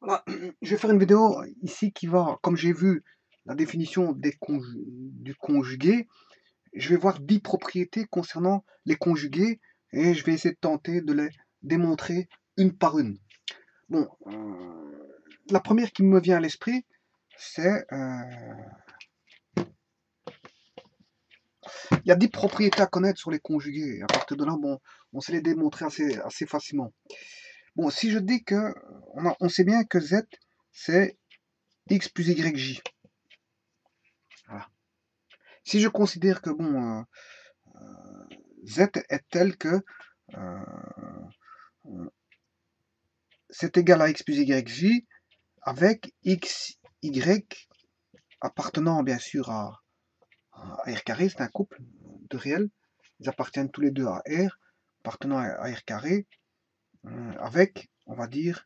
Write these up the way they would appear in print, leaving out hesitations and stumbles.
Voilà, je vais faire une vidéo ici qui va, comme j'ai vu la définition du conjugué, je vais voir 10 propriétés concernant les conjugués et je vais essayer de tenter de les démontrer une par une. Bon, la première qui me vient à l'esprit, c'est... il y a 10 propriétés à connaître sur les conjugués. Et à partir de là, bon, on sait les démontrer assez facilement. Bon, si je dis que... On sait bien que Z, c'est X plus YJ. Voilà. Si je considère que bon, Z est tel que c'est égal à X plus YJ avec XY appartenant bien sûr à R carré, c'est un couple de réels, ils appartiennent tous les deux à R, appartenant à R carré, avec, on va dire,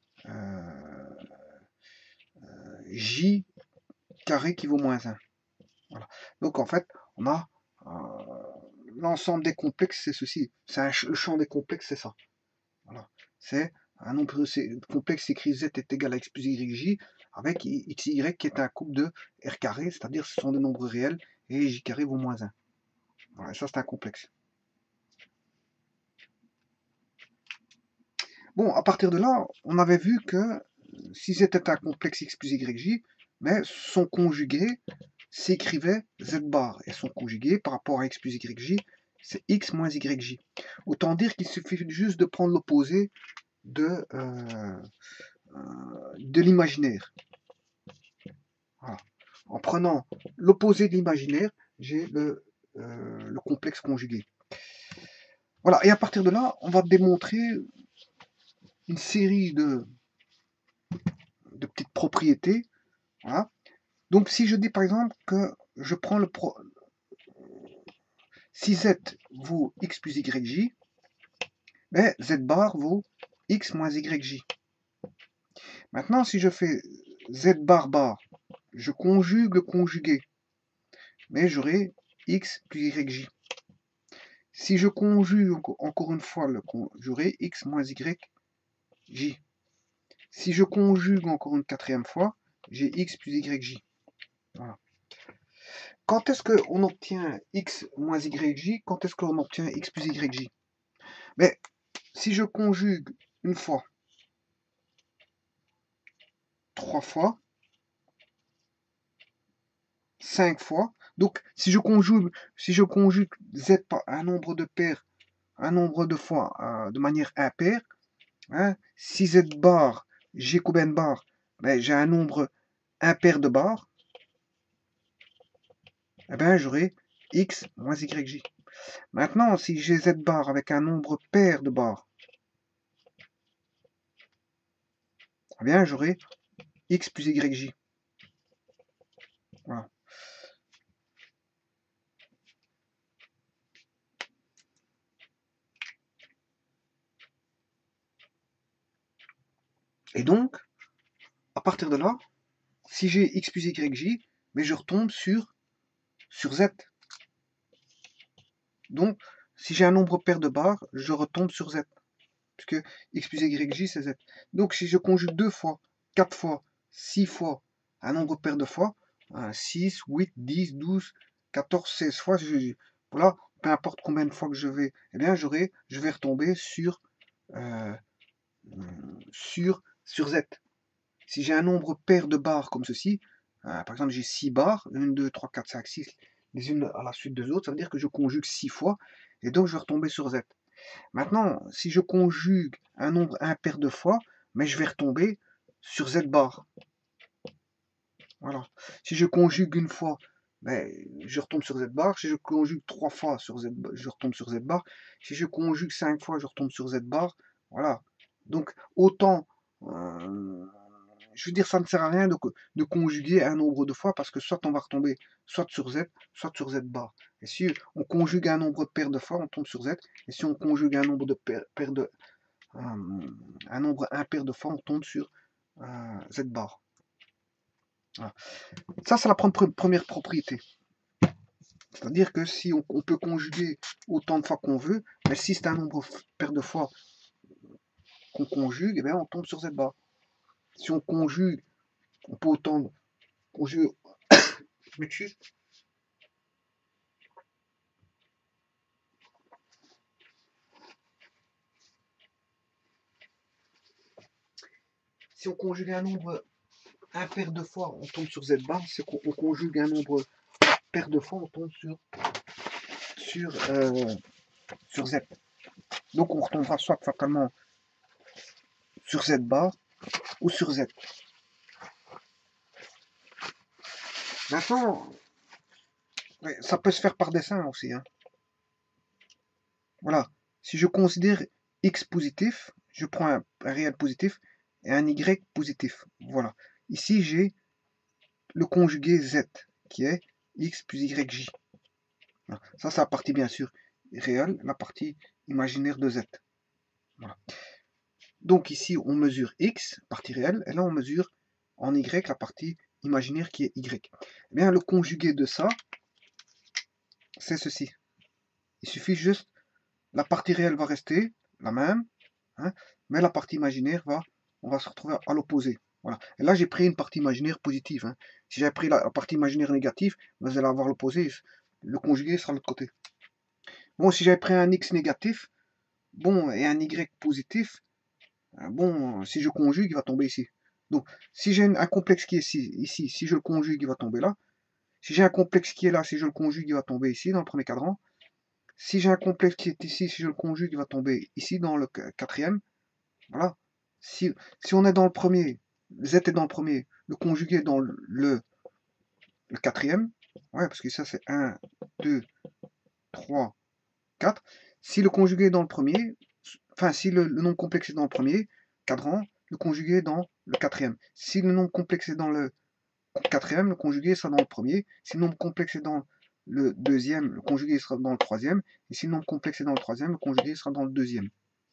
J carré qui vaut moins 1. Voilà. Donc en fait, on a l'ensemble des complexes, c'est ceci. Le champ des complexes, c'est ça. Voilà. C'est un nombre complexe écrit Z est égal à X plus YJ avec XY qui est un couple de R carré, c'est-à-dire ce sont des nombres réels et J carré vaut moins 1. Voilà, ça c'est un complexe. Bon, à partir de là, on avait vu que si Z était un complexe X plus YJ, mais son conjugué s'écrivait Z bar. Et son conjugué par rapport à X plus YJ, c'est X moins YJ. Autant dire qu'il suffit juste de prendre l'opposé de l'imaginaire. Voilà. En prenant l'opposé de l'imaginaire, j'ai le complexe conjugué. Voilà, et à partir de là, on va démontrer une série de petites propriétés. Voilà. Donc si je dis par exemple que je prends si Z vaut X plus YJ, ben Z bar vaut X moins YJ. Maintenant, si je fais Z bar bar, je conjugue le conjugué, mais j'aurai X plus YJ. Si je conjugue encore une fois, j'aurai X moins YJ. Si je conjugue encore une quatrième fois, j'ai X plus YJ. Voilà. Quand est-ce qu'on obtient X moins YJ? Quand est-ce qu'on obtient X plus YJ? Mais si je conjugue une fois, 3 fois, 5 fois, donc si je conjugue Z par un nombre de paires, un nombre de fois de manière impaire, hein, si Z bar, j'ai combien de barres? Ben, j'ai un nombre impair de barres, eh ben, j'aurai X moins YJ. Maintenant, si j'ai Z bar avec un nombre pair de barres, eh bien, j'aurai X plus YJ. Voilà. Et donc, à partir de là, si j'ai X plus YJ, mais je retombe sur Z. Donc, si j'ai un nombre pair de barres, je retombe sur Z. Puisque X plus YJ, c'est Z. Donc, si je conjugue 2 fois, 4 fois, 6 fois, un nombre pair de fois, 6, 8, 10, 12, 14, 16 fois, voilà, peu importe combien de fois que je vais, eh bien, je vais retomber sur Z. Si j'ai un nombre pair de barres comme ceci, par exemple j'ai 6 barres, 1, 2, 3, 4, 5, 6, les unes à la suite des autres, ça veut dire que je conjugue 6 fois, et donc je vais retomber sur Z. Maintenant, si je conjugue un nombre impair de fois, mais je vais retomber sur Z bar. Voilà. Si je conjugue une fois, ben, je retombe sur Z bar. Si je conjugue 3 fois sur Z, je retombe sur Z bar. Si je conjugue 5 fois, je retombe sur Z bar. Voilà. Donc, autant, je veux dire, ça ne sert à rien de conjuguer un nombre de fois parce que soit on va retomber soit sur Z, soit sur Z bar. Et si on conjugue un nombre pair de fois, on tombe sur Z. Et si on conjugue un nombre de un nombre impair de fois, on tombe sur Z bar. Voilà. Ça, c'est la première propriété. C'est-à-dire que si on peut conjuguer autant de fois qu'on veut, mais si c'est un nombre pair de fois qu'on conjugue, eh bien, on tombe sur Z bar. Si on conjugue, on peut autant conjuguer. Je m'excuse. Si on conjugue un nombre impair de fois, on tombe sur z bar. Si on conjugue un nombre pair de fois, on tombe sur z. Donc on retombera soit fatalement sur z bar ou sur z. Maintenant, ça peut se faire par dessin aussi. Hein. Voilà. Si je considère x positif, je prends un réel positif et un y positif. Voilà. Ici, j'ai le conjugué z, qui est x plus yj. Voilà. Ça, c'est la partie, bien sûr, réelle, la partie imaginaire de z. Voilà. Donc ici, on mesure x, partie réelle, et là, on mesure en y la partie imaginaire qui est y. Eh bien, le conjugué de ça, c'est ceci. Il suffit juste, la partie réelle va rester la même, hein, mais la partie imaginaire on va se retrouver à l'opposé. Voilà. Et là, j'ai pris une partie imaginaire positive. Hein. Si j'avais pris la partie imaginaire négative, vous allez avoir l'opposé. Le conjugué sera de l'autre côté. Bon, si j'avais pris un x négatif, bon, et un y positif, bon, si je conjugue, il va tomber ici. Donc, si j'ai un complexe qui est ici, si je le conjugue, il va tomber là. Si j'ai un complexe qui est là, si je le conjugue, il va tomber ici, dans le premier cadran. Si j'ai un complexe qui est ici, si je le conjugue, il va tomber ici, dans le quatrième. Voilà. Si on est dans le premier, z est dans le premier, le conjugué est dans le quatrième. Ouais, parce que ça, c'est 1, 2, 3, 4. Si le conjugué est dans le premier, enfin, si le nombre complexe est dans le premier cadran, le conjugué est dans le quatrième. Si le nombre complexe est dans le quatrième, le conjugué sera dans le premier. Si le nombre complexe est dans le deuxième, le conjugué sera dans le troisième. Et si le nombre complexe est dans le troisième, le conjugué sera dans le deuxième.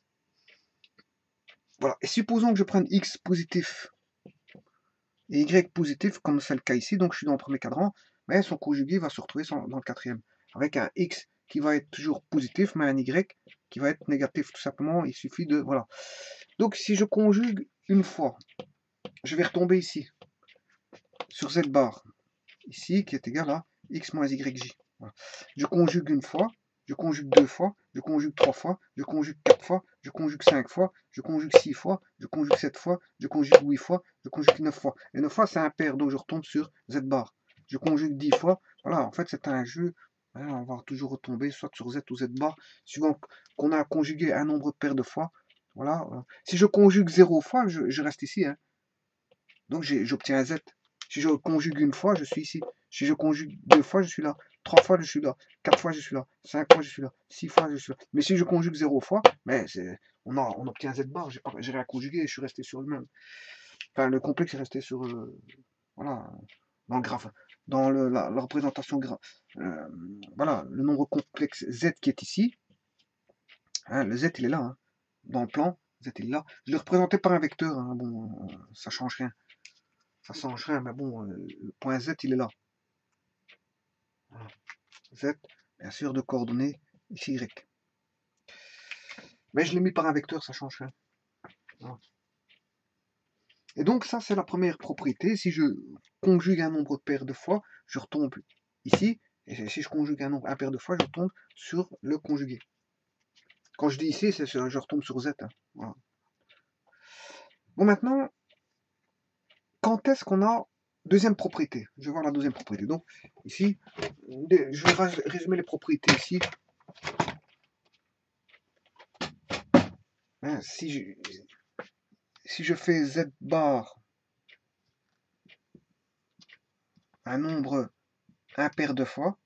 Voilà. Et supposons que je prenne x positif et y positif, comme c'est le cas ici, donc je suis dans le premier cadran, mais son conjugué va se retrouver dans le quatrième. Avec un x qui va être toujours positif, mais un y qui va être négatif, tout simplement. Il suffit de... Voilà. Donc si je conjugue une fois, je vais retomber ici, sur z bar, ici, qui est égal à x moins yj. Voilà. Je conjugue une fois, je conjugue deux fois, je conjugue trois fois, je conjugue quatre fois, je conjugue cinq fois, je conjugue six fois, je conjugue sept fois, je conjugue huit fois, je conjugue neuf fois. Et neuf fois, c'est impair, donc je retombe sur z bar. Je conjugue 10 fois. Voilà, en fait, c'est un jeu. Hein, on va toujours retomber soit sur z ou z bar, suivant qu'on a conjugué un nombre pair de fois. Voilà. Si je conjugue 0 fois, je reste ici. Hein. Donc j'obtiens un z. Si je conjugue une fois, je suis ici. Si je conjugue deux fois, je suis là. Trois fois, je suis là. Quatre fois, je suis là. Cinq fois, je suis là. Six fois, je suis là. Mais si je conjugue 0 fois, mais on obtient z bar. J'ai rien conjugué et je suis resté sur le même. Enfin, le complexe est resté sur... voilà. Dans le graphe. Dans la représentation voilà, le nombre complexe z qui est ici. Hein, le z, il est là. Hein, dans le plan, z, il est là. Je l'ai représenté par un vecteur. Hein, bon, ça change rien. Ça change rien, mais bon, le point Z, il est là. Voilà. Z, bien sûr, de coordonnées ici, Y. Mais je l'ai mis par un vecteur, ça change rien. Voilà. Et donc, ça, c'est la première propriété. Si je conjugue un nombre pair de fois, je retombe ici. Et si je conjugue un nombre impair de fois, je retombe sur le conjugué. Quand je dis ici, je retombe sur Z. Hein. Voilà. Bon, maintenant, quand est-ce qu'on a deuxième propriété? Je vais voir la deuxième propriété. Donc, ici, je vais résumer les propriétés ici. Hein, si je fais z bar un nombre impair de fois,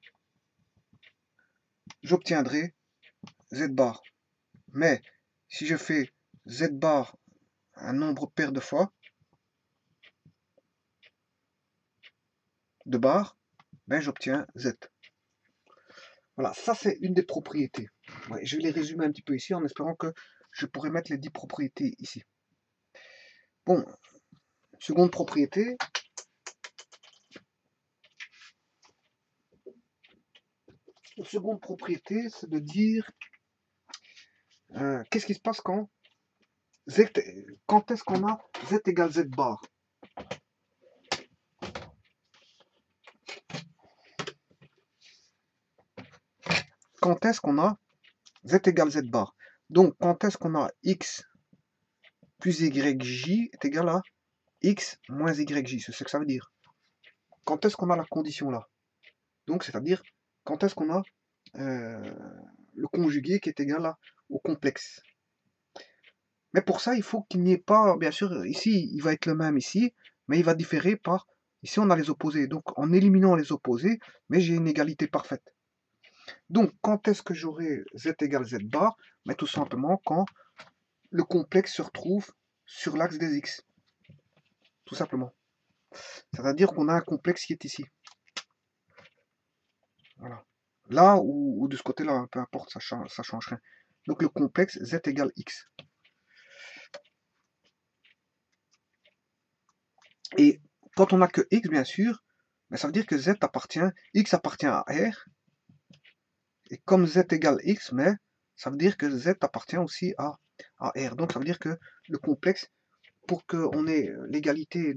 j'obtiendrai z bar. Mais si je fais z bar un nombre pair de fois, de bar, ben j'obtiens z. Voilà, ça c'est une des propriétés. Ouais, je vais les résumer un petit peu ici en espérant que je pourrai mettre les 10 propriétés ici. Bon, seconde propriété. La seconde propriété, c'est de dire qu'est-ce qui se passe quand Z, quand est-ce qu'on a Z égale Z bar? Quand est-ce qu'on a Z égale Z bar? Donc, quand est-ce qu'on a X plus YJ est égal à X moins YJ? C'est ce que ça veut dire. Quand est-ce qu'on a la condition là? Donc, c'est-à-dire, quand est-ce qu'on a le conjugué qui est égal au complexe? Mais pour ça, il faut qu'il n'y ait pas, bien sûr, ici, il va être le même ici, mais il va différer par, ici on a les opposés. Donc, en éliminant les opposés, mais j'ai une égalité parfaite. Donc, quand est-ce que j'aurai Z égale Z bar? Mais tout simplement quand le complexe se retrouve sur l'axe des X. Tout simplement. C'est-à-dire qu'on a un complexe qui est ici. Voilà. Là ou de ce côté-là, peu importe, ça change rien. Donc le complexe Z égale X. Et quand on n'a que X, bien sûr, ben, ça veut dire que Z appartient, X appartient à R. Et comme Z égale X, mais ça veut dire que Z appartient aussi à R. Donc ça veut dire que le complexe, pour qu'on ait l'égalité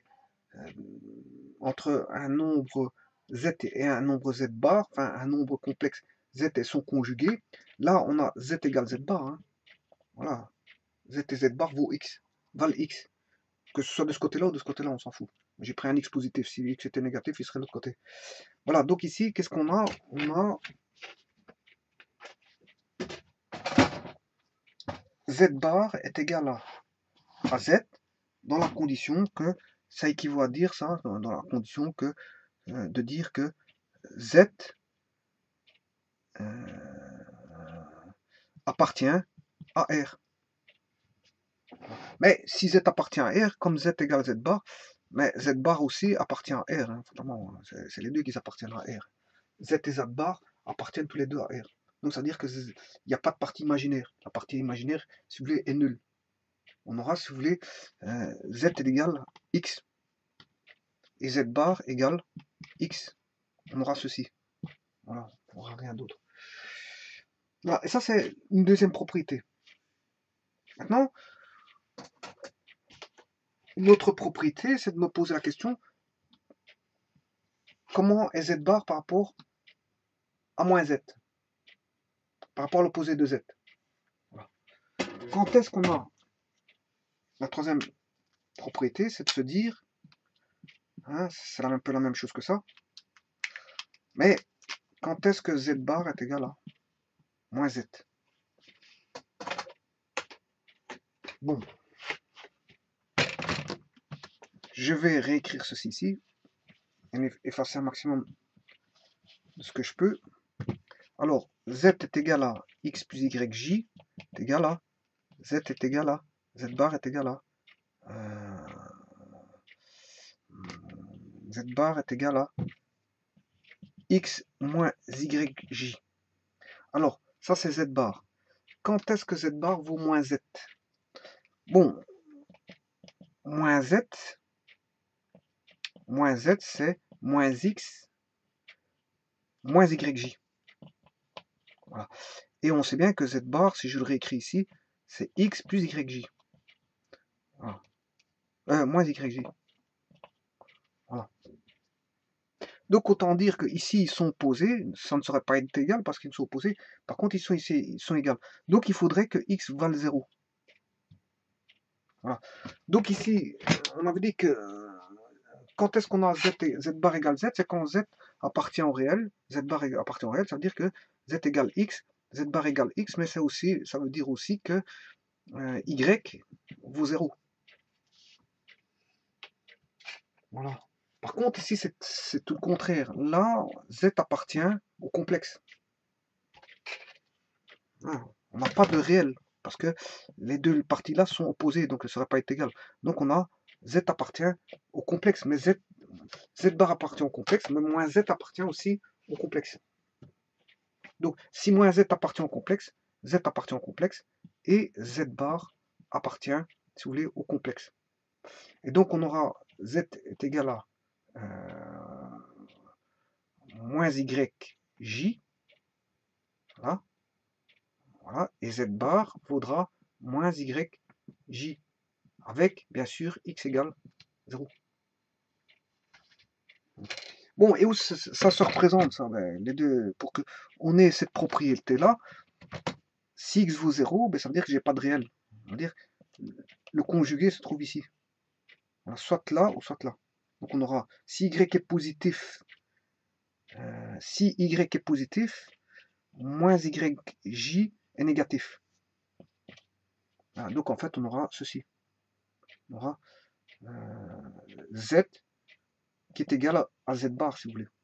entre un nombre Z et un nombre Z bar, enfin un nombre complexe Z et son conjugué, là on a Z égale Z bar. Hein. Voilà. Z et Z bar vaut X, valent X. Que ce soit de ce côté-là ou de ce côté-là, on s'en fout. J'ai pris un X positif. Si X était négatif, il serait de l'autre côté. Voilà, donc ici, qu'est-ce qu'on a? On a Z bar est égal à Z dans la condition que ça équivaut à dire ça, dans la condition que de dire que Z appartient à R. Mais si Z appartient à R, comme Z égale Z bar, mais Z bar aussi appartient à R. Hein, c'est les deux qui appartiennent à R. Z et Z bar appartiennent tous les deux à R. Donc ça veut dire qu'il n'y a pas de partie imaginaire. La partie imaginaire, si vous voulez, est nulle. On aura, si vous voulez, Z est égal X et Z bar égale X. On aura ceci. Voilà, on n'aura rien d'autre. Voilà, et ça c'est une deuxième propriété. Maintenant, une autre propriété, c'est de me poser la question, comment est Z bar par rapport à moins Z, par rapport à l'opposé de Z. Voilà. Quand est-ce qu'on a la troisième propriété, c'est de se dire, hein, c'est un peu la même chose que ça, mais quand est-ce que Z bar est égal à moins Z? Bon, je vais réécrire ceci ici, et effacer un maximum de ce que je peux. Alors, Z est égal à X plus YJ est égal à Z est égal à Z bar est égal à Z bar est égal à X moins YJ. Alors, ça c'est Z bar. Quand est-ce que Z bar vaut moins Z? Bon, moins Z c'est moins X moins YJ. Voilà. Et on sait bien que Z bar, si je le réécris ici, c'est X plus YJ. Voilà. Moins YJ. Voilà. Donc autant dire que ici ils sont opposés, ça ne saurait pas être égal parce qu'ils sont opposés. Par contre, ils sont ici, ils sont égaux. Donc il faudrait que x vale 0. Voilà. Donc ici, on avait dit que quand est-ce qu'on a z bar égale z, c'est quand z appartient au réel. Z bar appartient au réel, ça veut dire que z égale x, z bar égale x, mais ça veut dire aussi que y vaut 0. Voilà. Par contre, ici, c'est tout le contraire. Là, z appartient au complexe. On n'a pas de réel, parce que les deux parties-là sont opposées, donc elles ne seraient pas égales. Donc on a z appartient au complexe, mais z bar appartient au complexe, mais moins z appartient aussi au complexe. Donc si moins z appartient au complexe, z appartient au complexe, et z bar appartient, si vous voulez, au complexe. Et donc on aura z est égal à moins yj, voilà, voilà, et z bar vaudra moins yj. J, avec, bien sûr, x égale 0. Bon, et où ça se représente, ça, ben, les deux, pour que on ait cette propriété-là, si x vaut 0, ben, ça veut dire que j'ai pas de réel. Ça veut dire le conjugué se trouve ici. Voilà, soit là ou soit là. Donc on aura, si y est positif, moins yj est négatif. Voilà, donc en fait, on aura ceci. On aura z qui est égal à z bar, si vous voulez.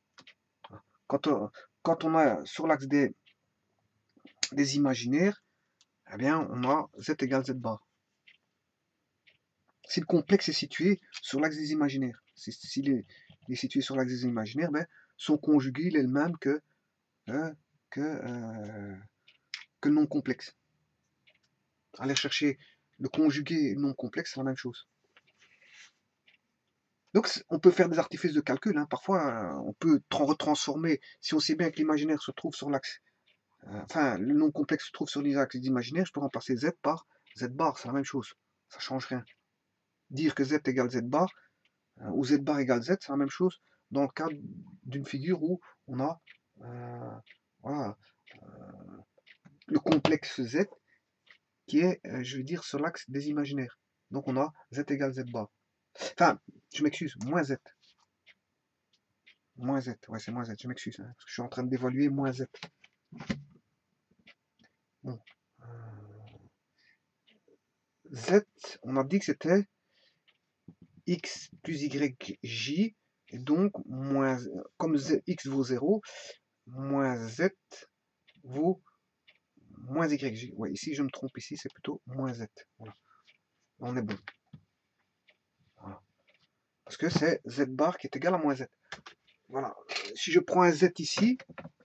Quand on a sur l'axe des imaginaires, eh bien, on a z égale z bar. Si le complexe est situé sur l'axe des imaginaires, s'il est situé sur l'axe des imaginaires, ben, son conjugué il est le même que le non complexe. Aller chercher le conjugué non complexe, c'est la même chose. Donc on peut faire des artifices de calcul, hein. Parfois on peut retransformer, si on sait bien que l'imaginaire se trouve sur l'axe, enfin le non complexe se trouve sur les axes imaginaires, je peux remplacer z par z bar, c'est la même chose, ça change rien. Dire que z égale z bar, ou z bar égale z, c'est la même chose dans le cadre d'une figure où on a voilà, le complexe z qui est, je veux dire, sur l'axe des imaginaires. Donc on a z égale z bar. Enfin, je m'excuse, moins z. Moins z, ouais c'est moins z, je m'excuse, hein, parce que je suis en train d'évaluer moins z. Bon. Z, on a dit que c'était x plus yj, et donc moins, comme x vaut 0, moins z vaut moins yj. Ouais, ici je me trompe, ici c'est plutôt moins z. Voilà. On est bon. Voilà. Parce que c'est z bar qui est égal à moins z. Voilà. Si je prends un z ici,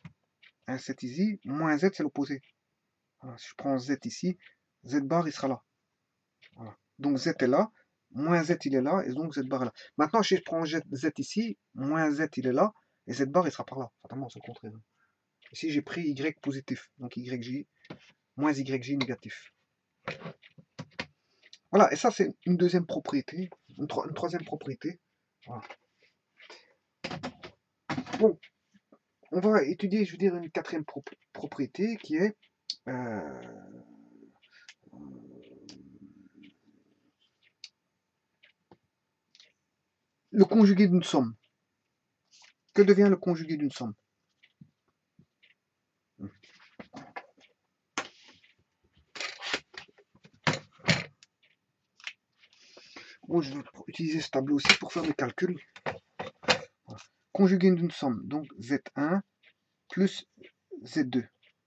moins z c'est l'opposé. Voilà. Si je prends z ici, z bar il sera là. Voilà. Donc z est là, moins z il est là, et donc z bar est là. Maintenant, si je prends z ici, moins z il est là, et z bar il sera par là. Fatalement, c'est le contraire. Ici, j'ai pris y positif, donc yj, moins yj négatif. Voilà, et ça, c'est une deuxième propriété, une troisième propriété. Voilà. Bon, on va étudier, je veux dire, une quatrième propriété qui est le conjugué d'une somme. Que devient le conjugué d'une somme? Bon, je vais utiliser ce tableau aussi pour faire des calculs. Voilà. Conjugué d'une somme, donc Z1 plus Z2.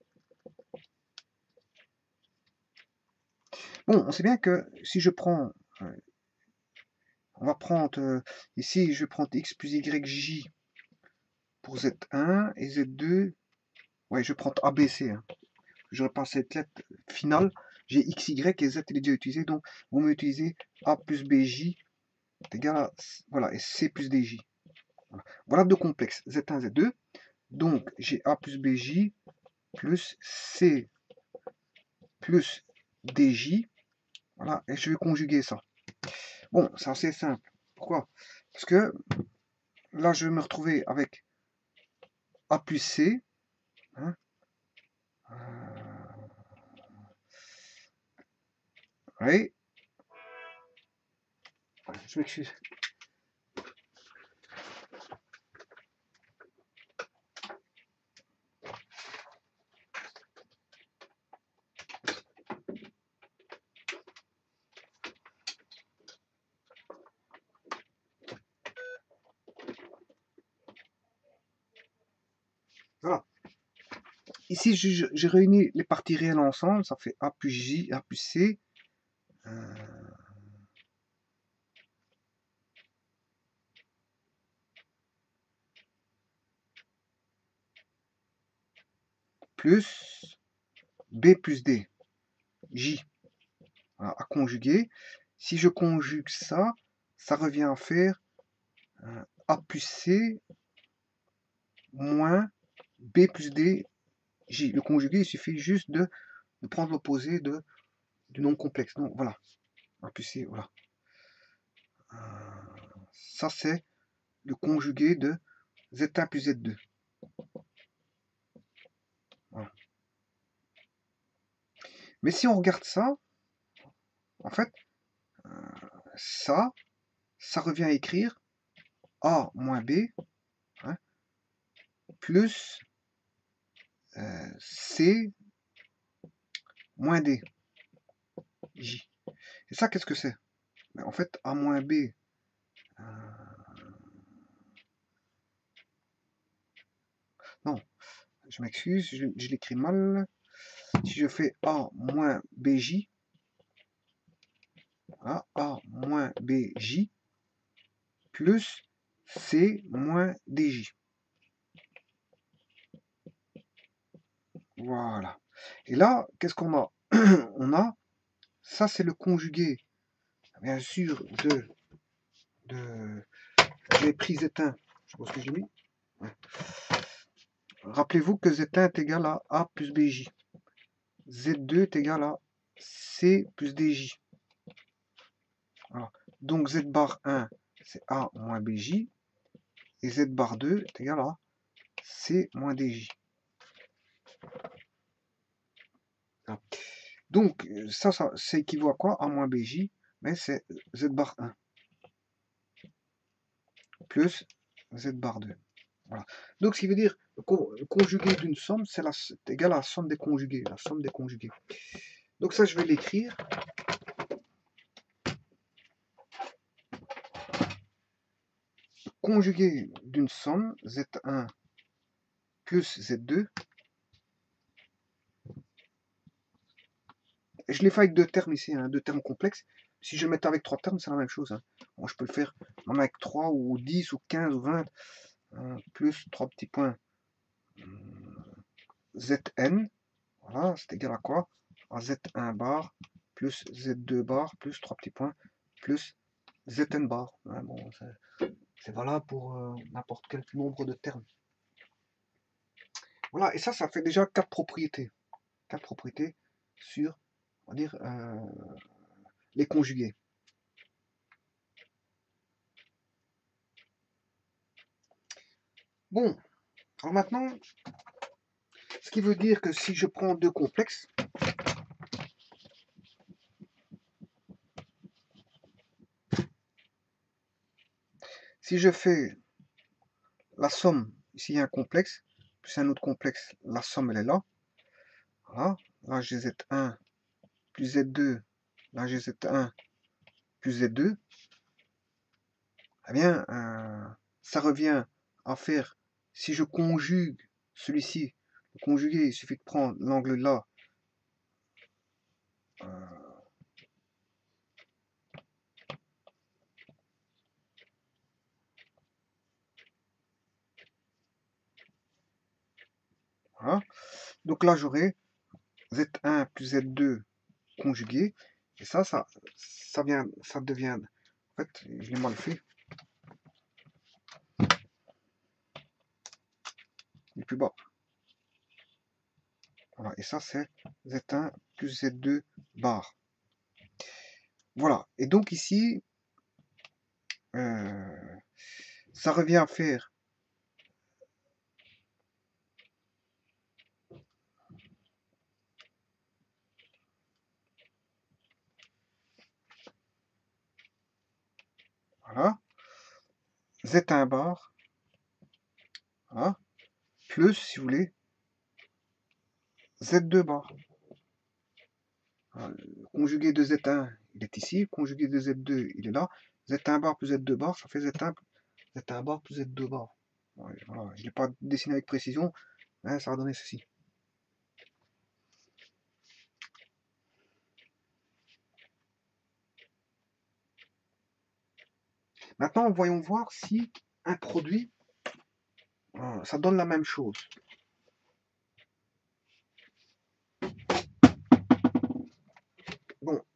Bon, on sait bien que si je prends, on va prendre, ici je vais prendre x plus yj pour Z1 et Z2, ouais, je prends ABC, hein. Je repasse cette lettre finale, j'ai xy et z il est déjà utilisé, donc vous me utilisez a plus bj est égal à, voilà, et c plus dj. Voilà deux complexes, Z1, Z2, donc j'ai a plus bj plus c plus dj, voilà, et je vais conjuguer ça. Bon, c'est assez simple. Pourquoi? Parce que là, je vais me retrouver avec a plus c, hein, oui, je m'excuse. Voilà. Ici, j'ai réuni les parties réelles ensemble, ça fait a plus j, a plus c. Plus b plus d, j, voilà, à conjuguer. Si je conjugue ça, ça revient à faire a plus c moins b plus d, j. Le conjugué, il suffit juste de prendre l'opposé de du nombre complexe. Donc voilà. En plus, c'est voilà. Ça, c'est le conjugué de Z1 plus Z2. Voilà. Mais si on regarde ça, en fait, ça revient à écrire A moins B, hein, plus C moins D, J. Et ça, qu'est-ce que c'est? En fait, A moins B, non, je m'excuse, je l'écris mal. Si je fais A moins BJ, voilà, A moins BJ, plus C moins DJ. Voilà. Et là, qu'est-ce qu'on a? On a, ça c'est le conjugué, bien sûr, j'ai pris Z1, je pense que j'ai mis. Ouais. Rappelez-vous que Z1 est égal à A plus BJ. Z2 est égal à C plus DJ. Voilà. Donc Z bar 1, c'est A moins BJ. Et Z bar 2 est égal à C moins DJ. Voilà. Donc ça équivaut à quoi? A moins BJ, mais c'est Z bar 1 plus Z bar 2. Voilà. Donc ce qui veut dire le conjugué d'une somme, c'est égal à la somme des conjugués. La somme des conjugués. Donc ça, je vais l'écrire. Conjugué d'une somme, Z1 plus Z2. Et je l'ai fait avec deux termes ici, hein, deux termes complexes. Si je le mettais avec trois termes, c'est la même chose. Hein. Bon, je peux le faire même avec 3 ou 10 ou 15 ou 20. Plus 3 petits points. Zn, voilà, c'est égal à quoi? À Z1 bar plus Z2 bar plus 3 petits points plus Zn bar. Ouais, bon, c'est valable pour n'importe quel nombre de termes. Voilà, et ça fait déjà 4 propriétés. 4 propriétés sur, on va dire, les conjugués. Bon, alors maintenant, ce qui veut dire que si je prends deux complexes, si je fais la somme, ici il y a un complexe, plus un autre complexe, la somme elle est là. Voilà, là j'ai Z1 plus Z2, là j'ai Z1 plus Z2. Eh bien, ça revient à faire, si je conjugue celui-ci, le conjugué, il suffit de prendre l'angle là, voilà. Donc là j'aurai Z1 plus Z2 conjugué, et ça devient, en fait, je l'ai mal fait, il est plus bas. Voilà, et ça c'est Z1 plus Z2 bar. Voilà, et donc ici, ça revient à faire voilà, Z1 bar, voilà, plus, si vous voulez, Z2 bar. Voilà, le conjugué de Z1, il est ici, le conjugué de Z2, il est là. Z1 bar plus Z2 bar, ça fait Z1 bar plus Z2 bar. Voilà, je ne l'ai pas dessiné avec précision, hein, ça va donner ceci. Maintenant, voyons voir si un produit, ça donne la même chose. Bon,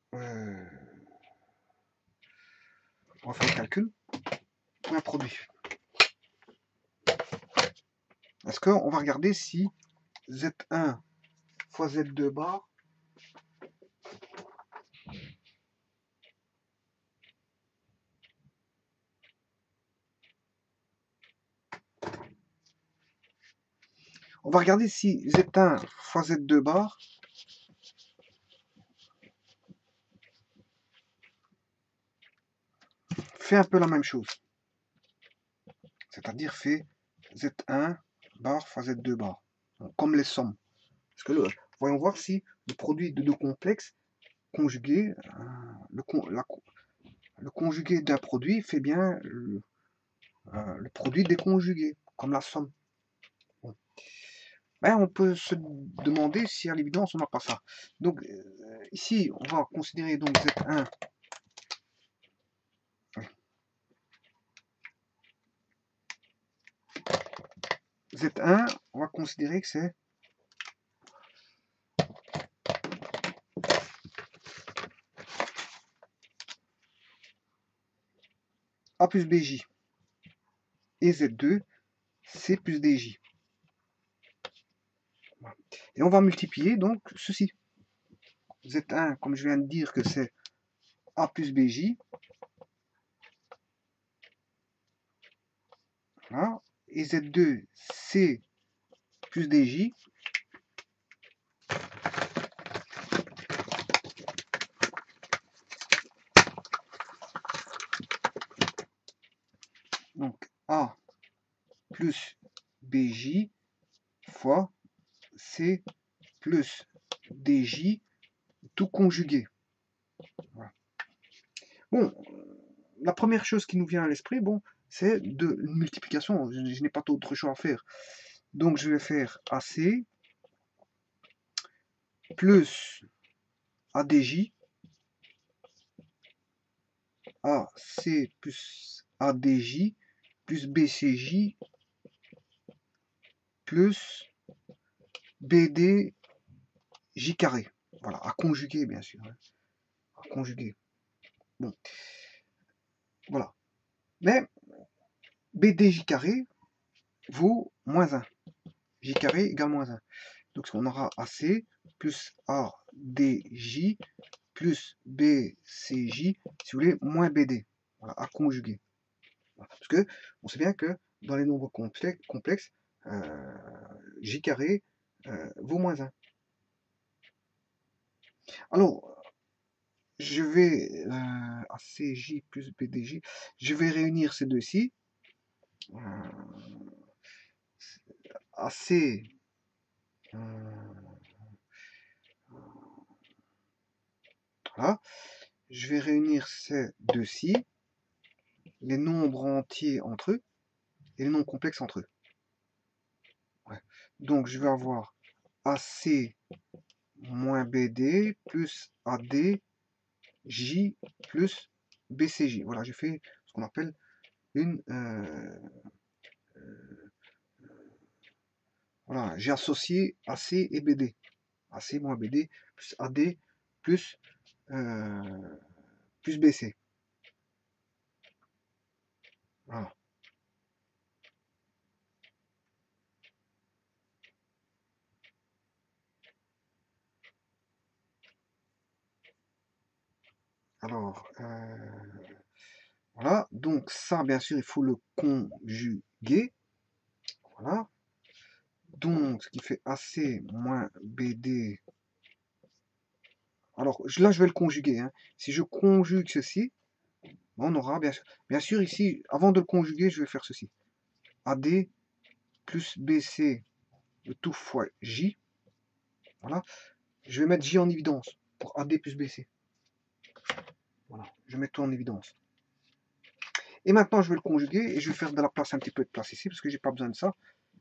on va faire le calcul pour un produit. Est-ce qu'on va regarder si Z1 fois Z2 bar va regarder si Z1 fois Z2 bar fait un peu la même chose. C'est-à-dire fait Z1 bar fois Z2 bar. Donc, comme les sommes. Parce que voyons voir si le produit de deux complexes conjugués, le conjugué d'un produit fait bien le produit des conjugués, comme la somme. Bon. Ben, on peut se demander si à l'évidence on n'a pas ça. Donc ici, on va considérer donc Z1. Z1, on va considérer que c'est A plus BJ. Et Z2, C plus DJ. Et on va multiplier donc ceci. Z1, comme je viens de dire que c'est A plus BJ. Voilà. Et Z2, C plus DJ. Donc A plus BJ fois C plus DJ, tout conjugué. Voilà. Bon, la première chose qui nous vient à l'esprit, bon, c'est de une multiplication. Je n'ai pas d'autre choix à faire. Donc je vais faire AC plus ADJ, AC plus ADJ, plus BCJ, plus BDJ carré. Voilà, à conjuguer bien sûr. Hein. À conjuguer. Bon. Voilà. Mais BDJ carré vaut moins 1. J carré égale moins 1. Donc on aura AC plus ADJ plus BCJ, si vous voulez, moins BD. Voilà, à conjuguer. Voilà. Parce que on sait bien que dans les nombres complexes, J carré vaut moins 1. Alors, je vais ACJ plus BDJ, je vais réunir ces deux-ci. AC voilà. Je vais réunir ces deux-ci, les nombres entiers entre eux et les nombres complexes entre eux. Ouais. Donc je vais avoir AC moins BD plus AD J plus BCJ. Voilà, j'ai fait ce qu'on appelle une... voilà, j'ai associé AC et BD. AC moins BD plus AD plus, plus BC. Voilà. Alors, voilà. Donc ça, bien sûr, il faut le conjuguer. Voilà. Donc, ce qui fait AC moins BD. Alors, là, je vais le conjuguer. Hein. Si je conjugue ceci, on aura, bien sûr, ici, avant de le conjuguer, je vais faire ceci. AD plus BC de tout fois J. Voilà. Je vais mettre J en évidence pour AD plus BC. Voilà. Je mets tout en évidence. Et maintenant, je vais le conjuguer et je vais faire de la place, un petit peu de place ici, parce que j'ai pas besoin de ça.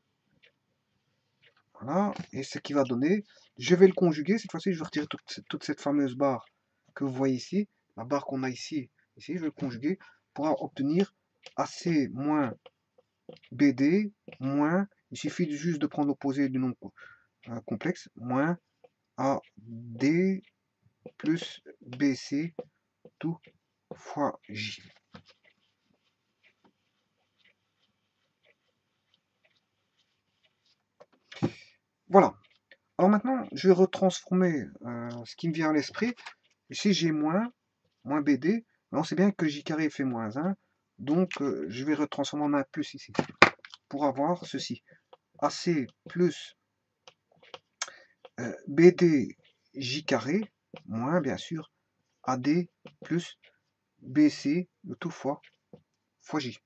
Voilà. Et ce qui va donner, je vais le conjuguer. Cette fois-ci, je vais retirer toute cette fameuse barre que vous voyez ici. La barre qu'on a ici, je vais le conjuguer pour obtenir AC moins BD moins, il suffit juste de prendre l'opposé du nombre complexe, moins AD plus BC tout fois J. Voilà. Alors maintenant, je vais retransformer ce qui me vient à l'esprit. Ici, j'ai moins BD. Mais on sait bien que J carré fait moins 1. Donc, je vais retransformer en un plus ici. Pour avoir ceci. AC plus BD J carré, moins, bien sûr, AD plus BC, le tout fois J.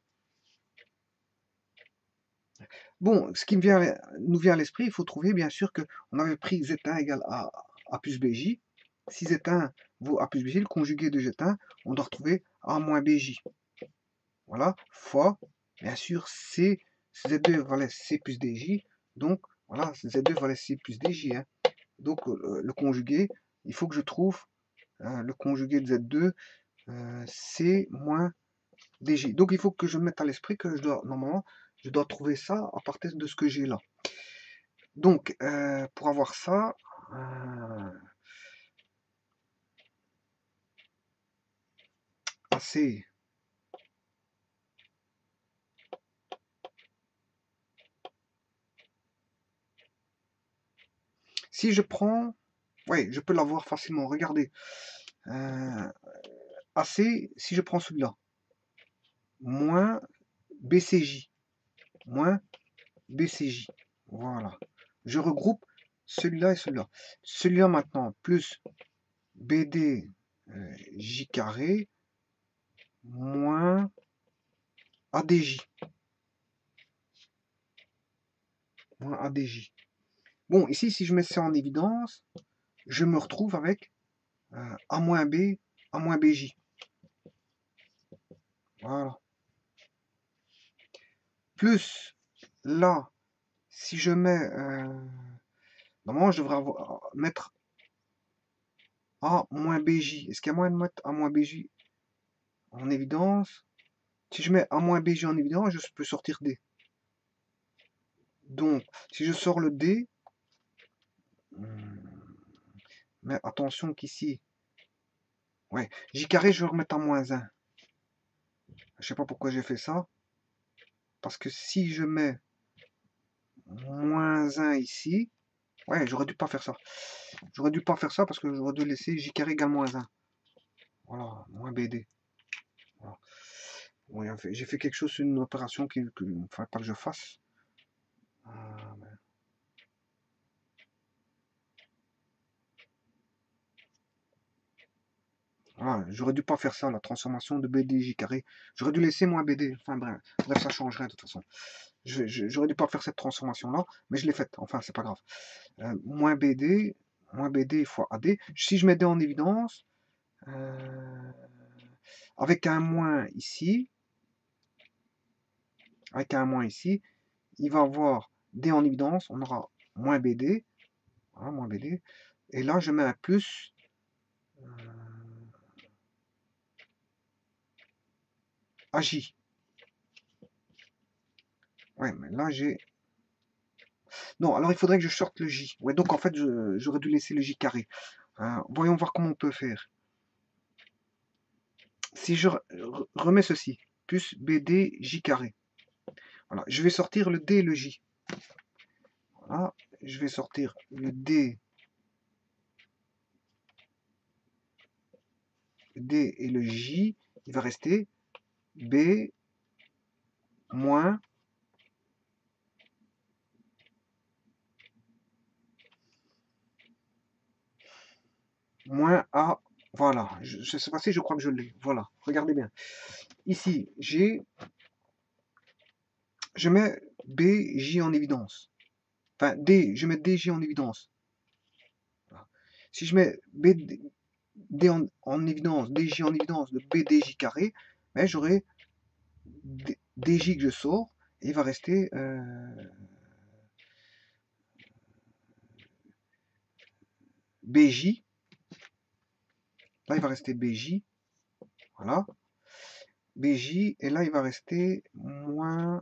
Bon, ce qui nous vient à l'esprit, il faut trouver, bien sûr, qu'on avait pris Z1 égale A plus BJ. Si Z1 vaut A plus BJ, le conjugué de Z1, on doit retrouver A moins BJ. Voilà, fois, bien sûr, Z2 valait C plus DJ. Donc, voilà, Z2 valait C plus DJ. Hein. Donc, le conjugué, il faut que je trouve le conjugué de Z2, C moins DJ. Donc, il faut que je mette à l'esprit que normalement, je dois trouver ça à partir de ce que j'ai là. Donc, pour avoir ça, AC si je prends, oui, je peux l'avoir facilement. Regardez, AC, si je prends celui-là, moins BCJ, moins BCJ. Voilà. Je regroupe celui-là et celui-là. Celui-là maintenant, plus BD J carré, moins ADJ. Moins ADJ. Bon, ici, si je mets ça en évidence, je me retrouve avec A moins B, A moins BJ. Voilà. Plus, là, si je mets... normalement, je devrais mettre A moins BJ. Est-ce qu'il y a moyen de mettre A moins BJ en évidence? Si je mets A moins BJ en évidence, je peux sortir D. Donc, si je sors le D, mais attention qu'ici, ouais, J carré, je vais remettre en moins 1. Je sais pas pourquoi j'ai fait ça. Parce que si je mets moins 1 ici, ouais, j'aurais dû pas faire ça. J'aurais dû pas faire ça parce que j'aurais dû laisser J carré égale moins 1. Voilà, moins BD. Voilà. Ouais, j'ai fait quelque chose, une opération qu'il ne fallait pas que je fasse. Voilà, j'aurais dû pas faire ça, la transformation de BDJ carré. J'aurais dû laisser moins BD. Enfin bref, ça changerait de toute façon. J'aurais dû pas faire cette transformation-là, mais je l'ai faite. Enfin, c'est pas grave. Moins BD fois AD. Si je mets D en évidence, avec un moins ici, il va avoir D en évidence, on aura moins BD. Voilà, moins BD. Et là, je mets un plus. AJ. Ouais, mais là, j'ai... Non, alors il faudrait que je sorte le J. Ouais, donc en fait, j'aurais dû laisser le J carré. Voyons voir comment on peut faire. Si je remets ceci, plus BD J carré. Voilà, je vais sortir le D et le J. Voilà, je vais sortir le D et le J. Il va rester B moins A. Voilà, je ne sais pas si je crois que je l'ai. Voilà, regardez bien. Ici, je mets BJ en évidence. Enfin, D, je mets DJ en évidence. Voilà. Si je mets D en évidence, DJ en évidence de BDJ carré, ben, j'aurai DJ que je sors, et il va rester BJ. Là, il va rester BJ. Voilà. BJ, et là, il va rester moins...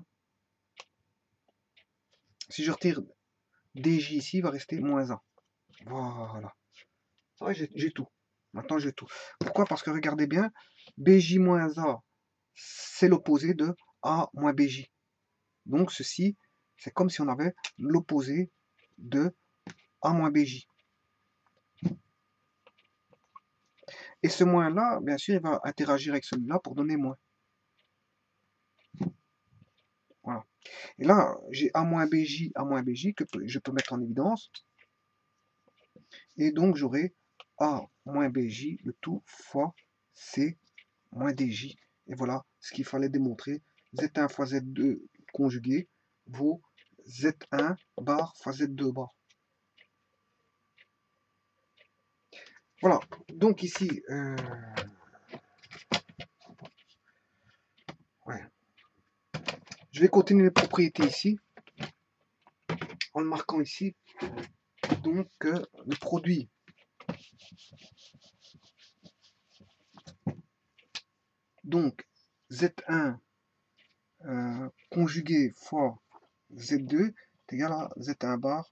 Si je retire DJ ici, il va rester moins 1. Voilà. Ça, j'ai tout. Maintenant, j'ai tout. Pourquoi? Parce que regardez bien, BJ moins A, c'est l'opposé de A moins BJ. Donc, ceci, c'est comme si on avait l'opposé de A moins BJ. Et ce moins-là, bien sûr, il va interagir avec celui-là pour donner moins. Voilà. Et là, j'ai A moins BJ que je peux mettre en évidence. Et donc j'aurai A moins BJ, le tout fois C moins DJ. Et voilà ce qu'il fallait démontrer. Z1 fois Z2 conjugué vaut Z1 bar fois Z2 bar. Voilà, donc ici, ouais. Je vais continuer les propriétés ici, en le marquant ici, donc le produit donc Z1 conjugué fois Z2 est égal à Z1 bar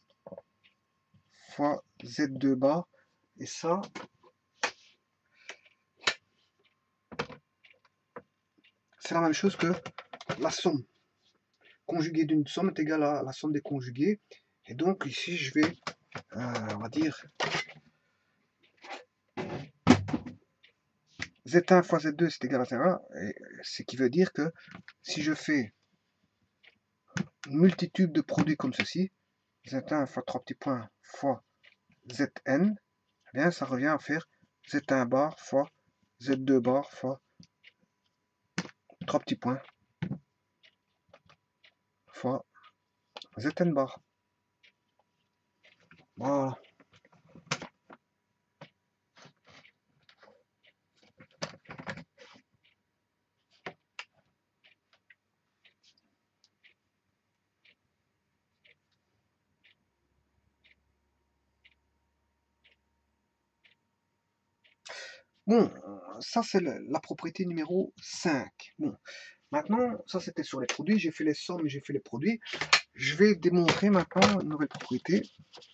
fois Z2 bar, et ça, c'est la même chose que la somme conjuguée d'une somme est égale à la somme des conjugués. Et donc ici je vais, on va dire, Z1 fois Z2 c'est égal à 0, ce qui veut dire que si je fais une multitude de produits comme ceci, Z1 fois 3 petits points fois Zn, eh bien ça revient à faire Z1 bar fois Z2 bar fois 3 petits points fois Zn bar. Voilà. Bon, ça c'est la propriété numéro 5. Bon, maintenant, ça c'était sur les produits, j'ai fait les sommes, j'ai fait les produits. Je vais démontrer maintenant une nouvelle propriété.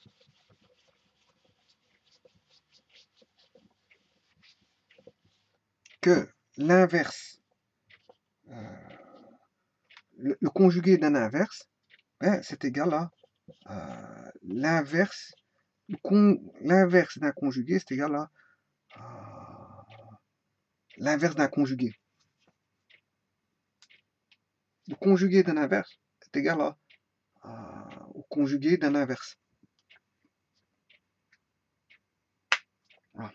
Que l'inverse, le conjugué d'un inverse, ben, c'est égal à l'inverse. L'inverse d'un conjugué, c'est égal à l'inverse d'un conjugué. Le conjugué d'un inverse est égal au conjugué d'un inverse. Voilà.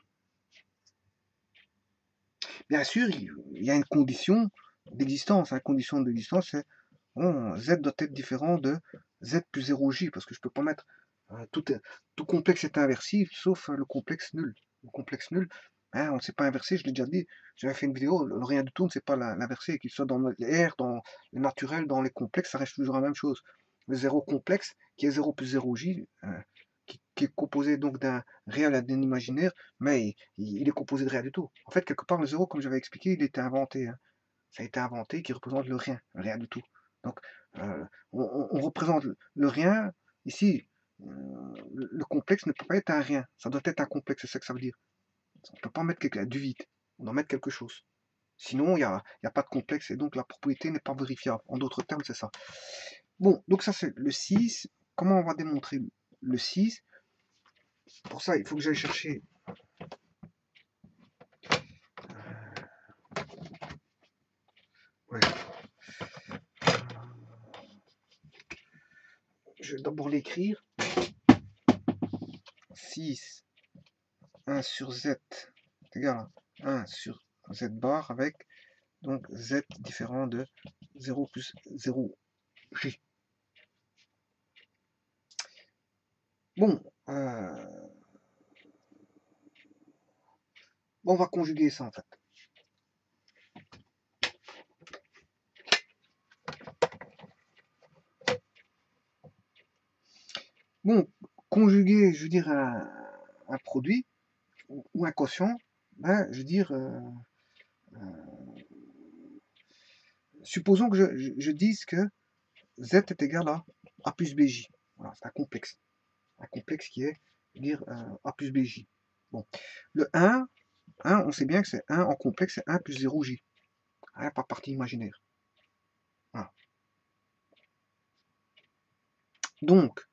Bien sûr, il y a une condition d'existence. La condition d'existence, c'est bon, Z doit être différent de Z plus 0J, parce que je ne peux pas mettre tout complexe est inversif, sauf le complexe nul. Le complexe nul, hein, on ne sait pas inverser, je l'ai déjà dit, j'avais fait une vidéo, le rien du tout, on ne sait pas l'inverser, qu'il soit dans les R, dans les naturels, dans les complexes, ça reste toujours la même chose. Le zéro complexe, qui est 0 plus 0J, qui est composé donc d'un réel et d'un imaginaire, mais il est composé de rien du tout. En fait, quelque part, le zéro, comme j'avais expliqué, il était inventé. Hein. Ça a été inventé, qui représente le rien du tout. Donc, on représente le rien. Ici, le complexe ne peut pas être un rien. Ça doit être un complexe, c'est ça que ça veut dire. On ne peut pas mettre du vide. On doit mettre quelque chose. Sinon, il n'y a pas de complexe et donc la propriété n'est pas vérifiable. En d'autres termes, c'est ça. Bon, donc ça c'est le 6. Comment on va démontrer le 6? Pour ça, il faut que j'aille chercher ouais. Je vais d'abord l'écrire. 6, 1 sur Z est égal à 1 sur Z bar avec donc Z différent de 0 plus 0J. Bon, on va conjuguer ça en fait. Bon, conjuguer, je veux dire, un produit ou un quotient, ben, je veux dire, supposons que je dise que Z est égal à A plus BJ. Voilà, c'est un complexe. Un complexe qui est, je veux dire, A plus BJ. Bon, le 1, on sait bien que c'est 1 en complexe, c'est 1 plus 0J. Hein, par partie imaginaire. Voilà. Donc,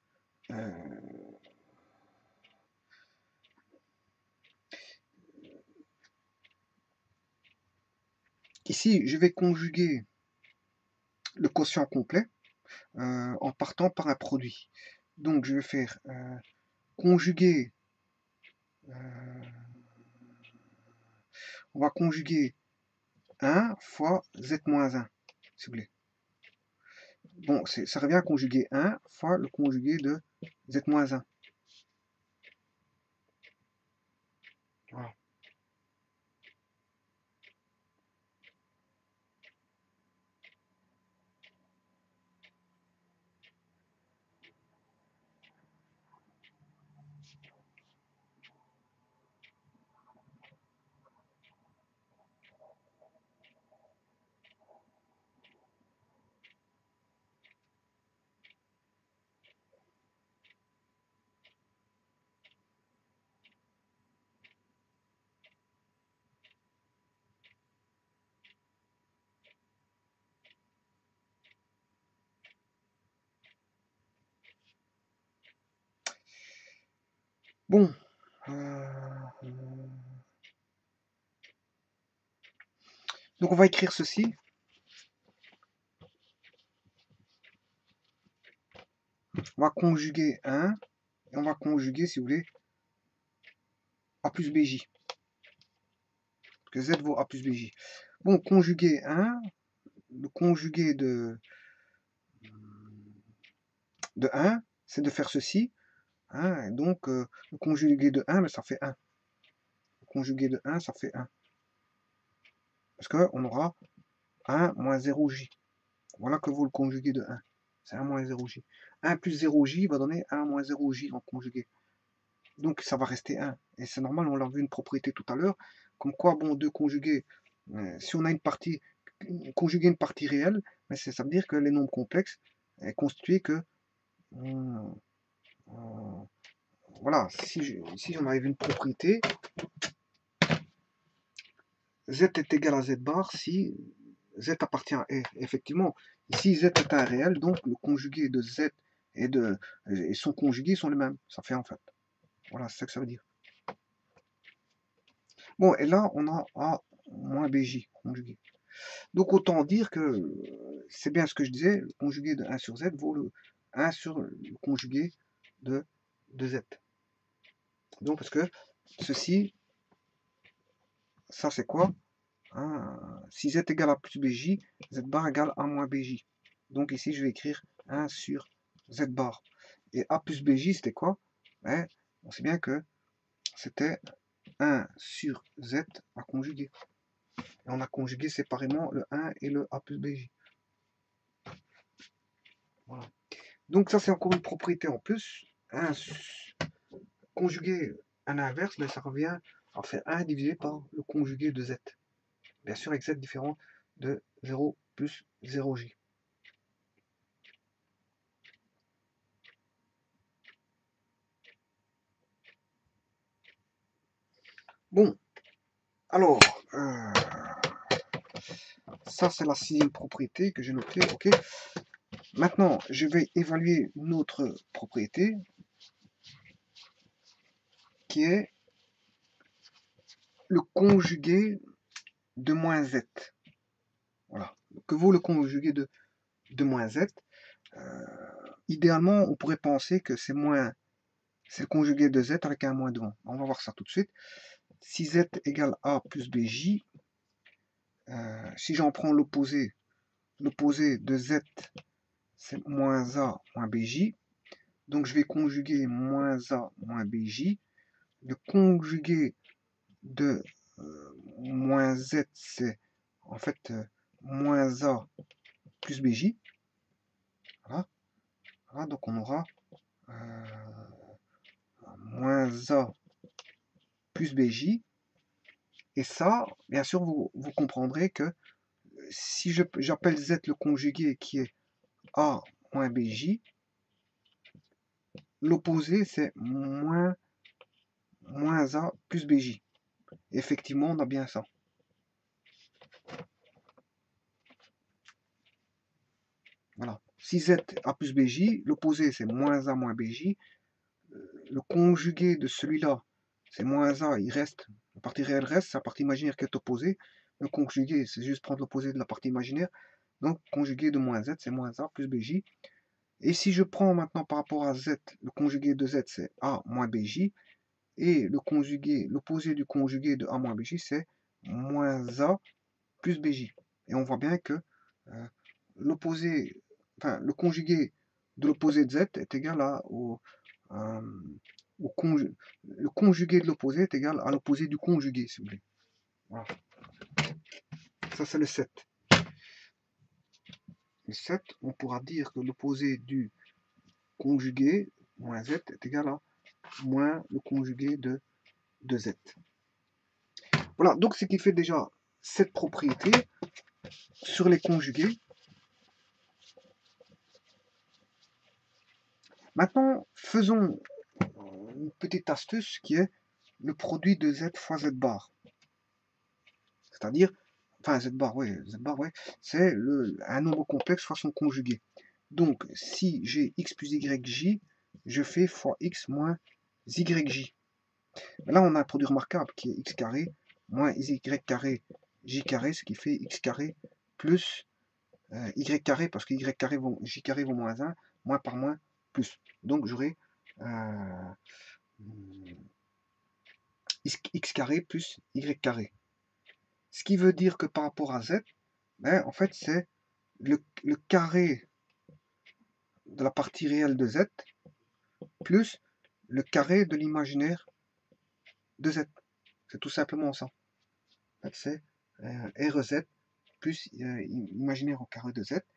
ici, je vais conjuguer le quotient complet en partant par un produit. Donc, je vais faire conjuguer on va conjuguer 1 fois z moins 1, si vous voulez. Bon, ça revient à conjuguer 1 fois le conjugué de z moins 1. Voilà. Bon. Donc on va écrire ceci. On va conjuguer 1 et on va conjuguer, si vous voulez, a plus bj. Parce que z vaut a plus bj. Bon, conjuguer 1, le conjugué de 1, c'est de faire ceci. Hein, et donc, le conjugué de 1, mais ça fait 1. Le conjugué de 1, ça fait 1. Parce qu'on aura 1 moins 0j. Voilà que vaut le conjugué de 1. C'est 1 moins 0j. 1 plus 0j va donner 1 moins 0j en conjugué. Donc ça va rester 1. Et c'est normal, on l'a vu une propriété tout à l'heure. Comme quoi, bon, deux conjugués, si on a une partie, conjuguer une partie réelle, mais ça veut dire que les nombres complexes est constitué que... voilà, si on avait une propriété, z est égal à z bar si z appartient à R. Effectivement, ici z est un réel, donc le conjugué de z et son conjugué sont les mêmes. Ça fait en fait. Voilà, c'est ça que ça veut dire. Bon, et là, on a A moins BJ conjugué. Donc, autant dire que c'est bien ce que je disais, le conjugué de 1 sur Z vaut le 1 sur le conjugué de Z. Donc, parce que ceci, ça c'est quoi? Si Z égale A plus BJ, Z bar égale A moins BJ. Donc ici, je vais écrire 1 sur Z bar. Et A plus BJ, c'était quoi? On sait bien que c'était 1 sur Z à conjuguer. Et on a conjugué séparément le 1 et le A plus BJ. Voilà. Donc ça, c'est encore une propriété en plus. Conjuguer un inverse, mais ça revient à faire 1 divisé par le conjugué de Z. Bien sûr, avec Z différent de 0 plus 0j. Bon, alors, ça c'est la 6e propriété que j'ai notée. Ok. Maintenant, je vais évaluer une autre propriété qui est le conjugué de moins z. Voilà. Que vaut le conjugué de moins z? Idéalement, on pourrait penser que c'est le conjugué de z avec un moins devant. On va voir ça tout de suite. Si z égale a plus bj, si j'en prends l'opposé de z, c'est moins a moins bj. Donc je vais conjuguer moins a moins bj. Le conjugué de moins z, c'est en fait moins a plus bj. Voilà. Voilà, donc on aura moins a plus bj. Et ça, bien sûr, vous comprendrez que si j'appelle z le conjugué qui est a moins bj, l'opposé c'est moins a plus bj. Effectivement, on a bien ça. Voilà. Si z a plus bj, l'opposé c'est moins a moins bj. Le conjugué de celui-là, c'est moins a, il reste, la partie réelle reste, c'est la partie imaginaire qui est opposée. Le conjugué, c'est juste prendre l'opposé de la partie imaginaire. Donc, conjugué de moins z, c'est moins a plus bj. Et si je prends maintenant par rapport à z, le conjugué de z, c'est a moins bj. Et l'opposé du conjugué de a moins bj, c'est moins A plus BJ. Et on voit bien que l'opposé, enfin le conjugué de l'opposé de Z est égal euh, le conjugué de l'opposé est égal à l'opposé du conjugué, si vous voulez. Voilà. Ça, c'est le 7. Le 7, on pourra dire que l'opposé du conjugué, moins Z, est égal à moins le conjugué de Z. Voilà, donc ce qui fait déjà cette propriété sur les conjugués. Maintenant, faisons une petite astuce qui est le produit de Z fois Z bar. C'est-à-dire, enfin Z bar, ouais, c'est un nombre complexe fois son conjugué. Donc, si j'ai x plus yj, je fais fois x moins yj. Là, on a un produit remarquable qui est x carré moins y carré j carré, ce qui fait x carré plus y carré, parce que y carré vaut, j carré vaut moins 1, moins par moins plus. Donc, j'aurai x carré plus y carré. Ce qui veut dire que par rapport à z, ben, en fait, c'est le carré de la partie réelle de z plus le carré de l'imaginaire de z. C'est tout simplement ça. En fait, c'est RZ plus imaginaire au carré de z.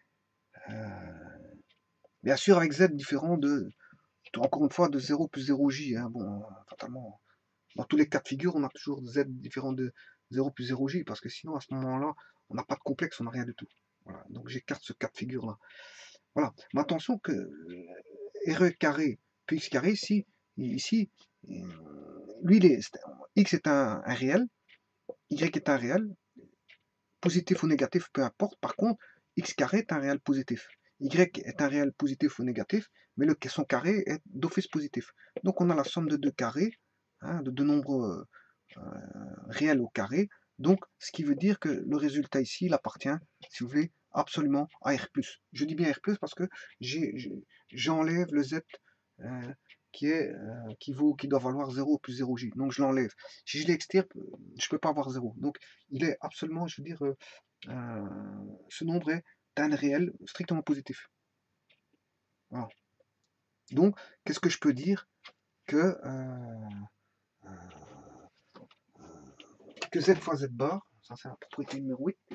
Bien sûr, avec z différent de, encore une fois, de 0 plus 0j. Hein. Bon, fatalement, dans tous les cas de figure, on a toujours z différent de 0 plus 0j, parce que sinon, à ce moment-là, on n'a pas de complexe, on n'a rien du tout. Voilà. Donc, j'écarte ce cas de figure-là. Voilà. Mais attention que RE carré plus x carré, ici, lui, x est un réel, y est un réel, positif ou négatif, peu importe. Par contre, x carré est un réel positif. Y est un réel positif ou négatif, mais son carré est d'office positif. Donc on a la somme de deux carrés, hein, de deux nombres réels au carré. Donc ce qui veut dire que le résultat ici, il appartient, si vous voulez, absolument à R+. Je dis bien R+, parce que j'enlève le Z qui doit valoir 0 plus 0j. Donc je l'enlève. Si je l'extirpe, je ne peux pas avoir 0. Donc il est absolument, je veux dire, ce nombre est un réel strictement positif. Voilà. Donc, qu'est-ce que je peux dire que z fois z bar, ça c'est la propriété numéro 8,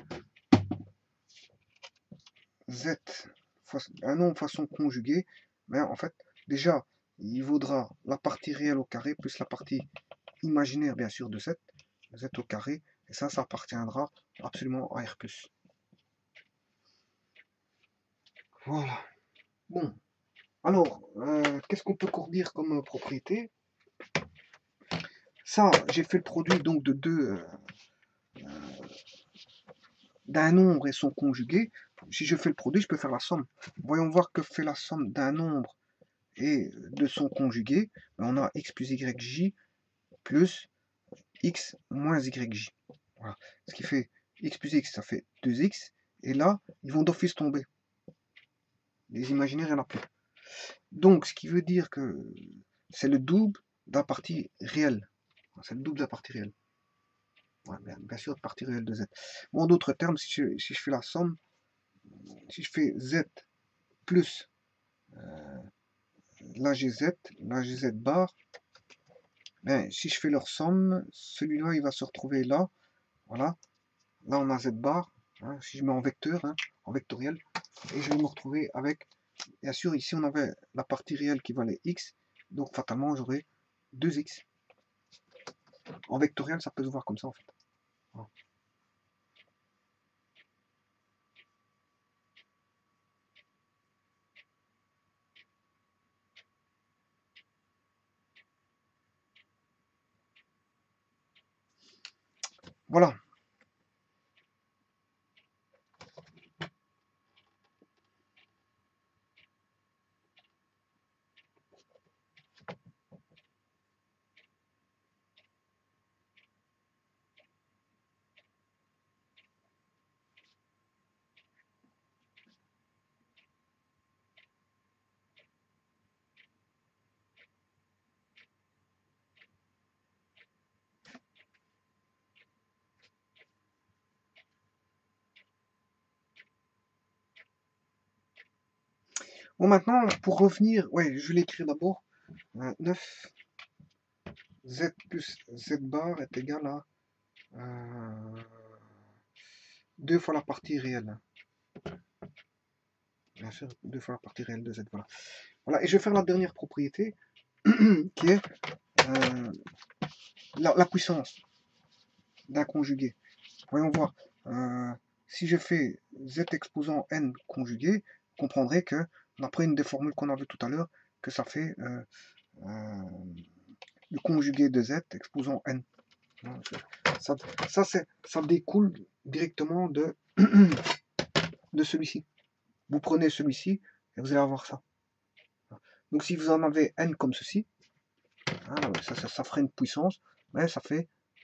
z fois un nombre façon conjuguée, mais en fait, déjà, il vaudra la partie réelle au carré plus la partie imaginaire, bien sûr, de z au carré, et ça appartiendra absolument à R+. Voilà. Bon. Alors, qu'est-ce qu'on peut encore dire comme propriété? Ça, j'ai fait le produit donc de d'un nombre et son conjugué. Si je fais le produit, je peux faire la somme. Voyons voir que fait la somme d'un nombre et de son conjugué. On a x plus yj plus x moins yj. Voilà. Ce qui fait x plus x, ça fait 2x. Et là, ils vont d'office tomber. Les imaginaires, il n'y en a plus. Donc, ce qui veut dire que c'est le double de la partie réelle. C'est le double de la partie réelle. Ouais, bien sûr, de partie réelle de z. Bon, en d'autres termes, si je fais la somme, si je fais z plus la gz bar, ben, si je fais leur somme, celui-là, il va se retrouver là. Voilà. Là, on a z bar. Hein, si je mets en vecteur, hein, en vectoriel, et je vais me retrouver avec, bien sûr, ici, on avait la partie réelle qui valait x. Donc, fatalement, j'aurai 2x. En vectoriel, ça peut se voir comme ça, en fait. Voilà. Voilà. Bon, maintenant, pour revenir, ouais, je vais l'écrire d'abord. 9 z plus z bar est égal à 2 fois la partie réelle. Bien sûr, 2 fois la partie réelle de z, voilà. Voilà, et je vais faire la dernière propriété, qui est la puissance d'un conjugué. Voyons voir. Si je fais z exposant n conjugué, vous comprendrez que, d'après une des formules qu'on a vues tout à l'heure, que ça fait le conjugué de z exposant n. Ça découle directement de, de celui-ci. Vous prenez celui-ci et vous allez avoir ça. Donc si vous en avez n comme ceci, hein, ça ferait une puissance, mais ça fait...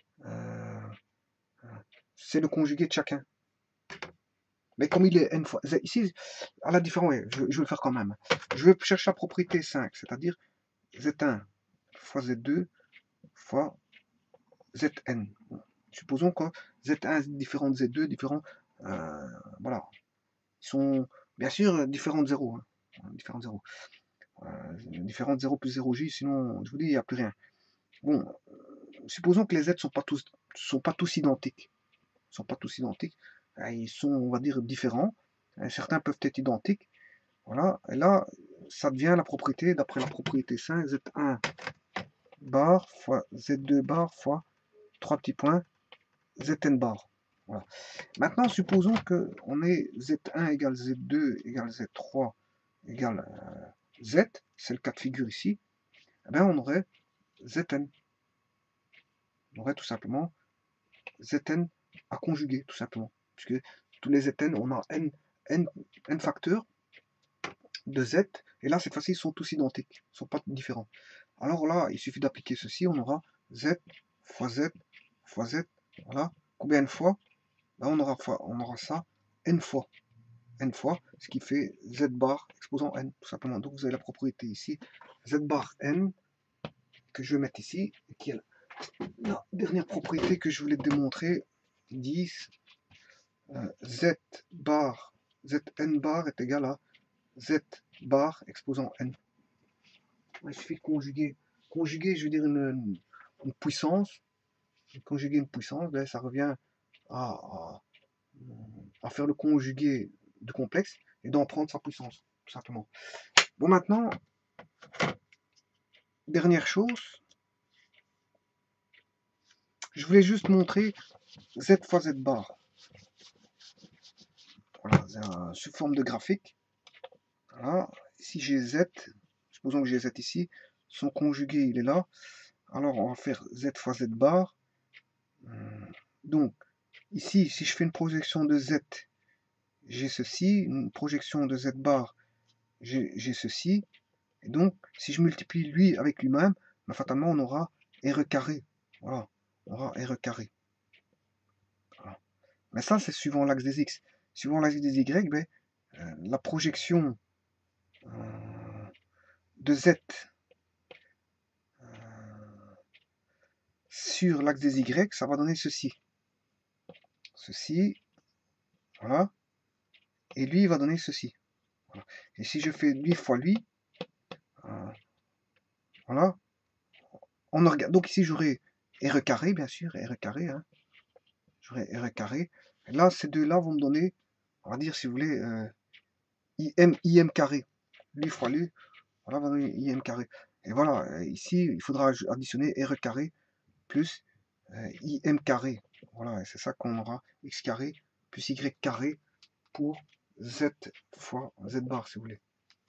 c'est le conjugué de chacun. Mais comme il est n fois... Ici, à la différence, ouais, je vais le faire quand même. Je vais chercher la propriété 5, c'est-à-dire z1 fois z2 fois zn. Bon, supposons que z1 est différent de z2, différent... voilà. Ils sont bien sûr différents de 0. Hein. Différents de 0. Différents de 0 plus 0j, sinon, je vous dis, il n'y a plus rien. Bon, supposons que les z sont pas tous identiques. Ils sont pas tous identiques. Ils sont, on va dire, différents. Certains peuvent être identiques. Voilà. Et là, ça devient la propriété, d'après la propriété 5, z1 bar fois z2 bar fois 3 petits points, zn bar. Voilà. Maintenant, supposons qu'on ait z1 égale z2 égale z3 égale z, c'est le cas de figure ici, eh bien on aurait zn. On aurait tout simplement zn à conjuguer, tout simplement. Puisque tous les zn, on a n facteurs de z, et là, cette fois-ci, ils sont tous identiques, ils ne sont pas différents. Alors là, il suffit d'appliquer ceci, on aura z fois z fois z, voilà. Combien de fois? Là, on aura ça n fois, ce qui fait z bar exposant n, tout simplement. Donc, vous avez la propriété ici, z bar n, que je vais mettre ici, et qui est la dernière propriété que je voulais démontrer, 10, z bar, zn bar est égal à z bar exposant n. Il suffit de conjuguer. Conjuguer, je veux dire une puissance. Conjuguer une puissance, ben, ça revient à faire le conjugué de complexe et d'en prendre sa puissance, tout simplement. Bon, maintenant, dernière chose, je voulais juste montrer z fois z bar. Voilà, sous forme de graphique. Voilà, ici j'ai z, supposons que j'ai z ici, son conjugué il est là. Alors on va faire z fois z bar. Donc, ici, si je fais une projection de z, j'ai ceci, une projection de z bar, j'ai ceci, et donc, si je multiplie lui avec lui-même, ben, fatalement, on aura R carré. Voilà, on aura R carré. Voilà. Mais ça, c'est suivant l'axe des X. Suivant l'axe des Y, ben, la projection de Z sur l'axe des Y, ça va donner ceci. Ceci, voilà. Et lui, il va donner ceci. Voilà. Et si je fais lui fois lui, voilà, on regarde. Donc ici, j'aurai R carré, bien sûr, R carré. Hein. J'aurai R carré. Et là, ces deux-là vont me donner, on va dire, si vous voulez, IM carré. Lui fois lui, voilà, va donner IM carré. Et voilà, ici, il faudra additionner R carré plus IM carré. Voilà, et c'est ça qu'on aura X carré plus Y carré pour Z fois Z bar, si vous voulez.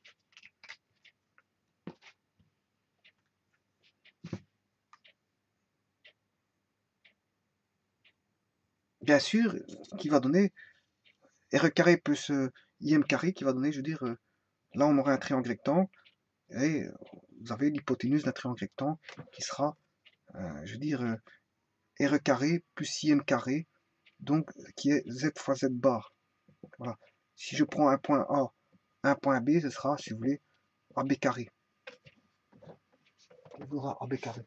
Bien sûr, qui va donner R carré plus IM carré, qui va donner, je veux dire, là on aurait un triangle rectangle, et vous avez l'hypoténuse d'un triangle rectangle qui sera, je veux dire, R carré plus IM carré, donc qui est Z fois Z bar. Voilà. Si je prends un point A, un point B, ce sera, si vous voulez, AB carré. On aura AB carré.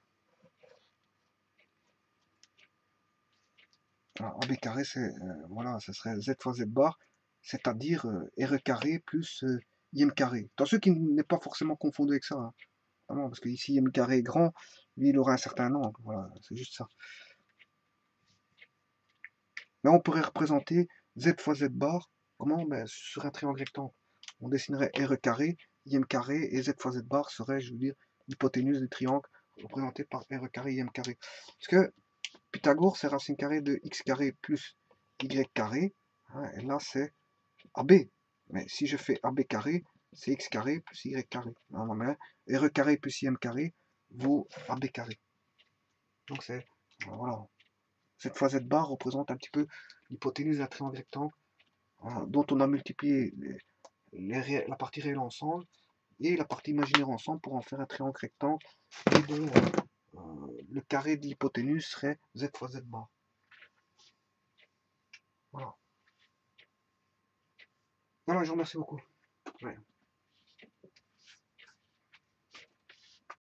Alors, AB carré, c'est voilà, ce serait Z fois Z bar, c'est-à-dire R carré plus IM carré. Attention qu'il n'est pas forcément confondu avec ça, hein. Vraiment, parce que ici IM carré est grand, lui il aura un certain angle. Voilà, c'est juste ça. Mais on pourrait représenter Z fois Z bar. Comment? Ben, sur un triangle rectangle. On dessinerait RE carré, IM carré, et Z fois Z bar serait, je veux dire, l'hypoténuse du triangle représenté par RE carré, IM carré. Parce que Pythagore, c'est racine carrée de x carré plus y carré. Hein, et là, c'est AB. Mais si je fais AB carré, c'est x carré plus y carré. Non, mais RE carré plus IM carré vaut AB carré. Donc c'est, voilà. Cette fois Z bar représente un petit peu l'hypoténuse d'un triangle rectangle, hein, dont on a multiplié la partie réelle ensemble et la partie imaginaire ensemble pour en faire un triangle rectangle et dont le carré de l'hypoténuse serait Z fois Z bar. Voilà. Voilà, je vous remercie beaucoup.